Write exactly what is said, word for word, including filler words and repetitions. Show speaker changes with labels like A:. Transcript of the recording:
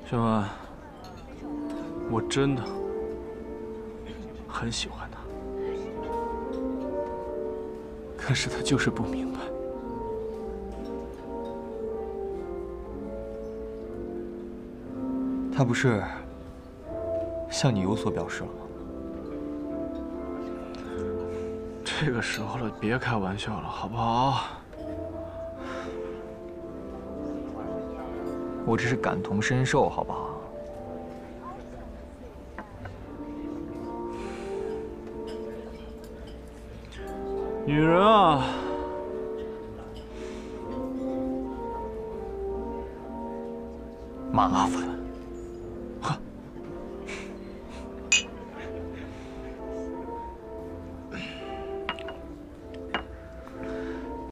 A: 轩文，我真的很喜欢他，可是他就是不明白。
B: 他不是向你有所表示了吗？
A: 这个时候了，别开玩笑了，好不好？
B: 我只是感同身受，好不好？
A: 女人啊，
B: 麻烦。